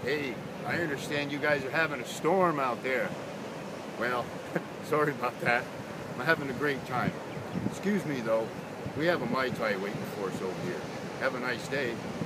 Hey, I understand you guys are having a storm out there. Well, sorry about that. I'm having a great time. Excuse me though, we have a Mai Tai waiting for us over here. Have a nice day.